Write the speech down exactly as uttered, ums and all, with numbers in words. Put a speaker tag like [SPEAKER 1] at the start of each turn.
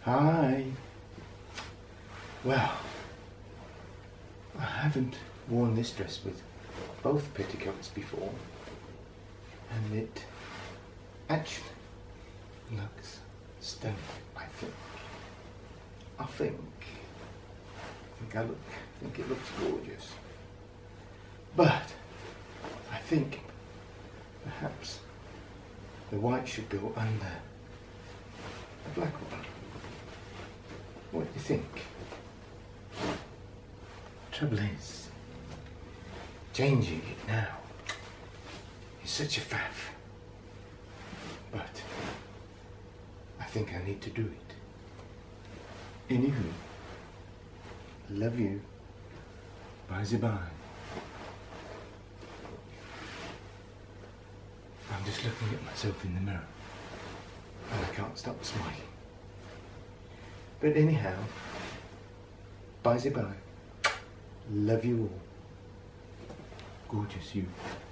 [SPEAKER 1] Hi. Well, I haven't worn this dress with both petticoats before, and it actually looks stunning, I think. I think, I think I look, I think it looks gorgeous. But I think perhaps the white should go under the black one. What do you think? Trouble is, changing it now is such a faff. But I think I need to do it. Anywho, love you. Bye bye. I'm just looking at myself in the mirror and I can't stop smiling. But anyhow, bye bye. Love you all. Gorgeous you.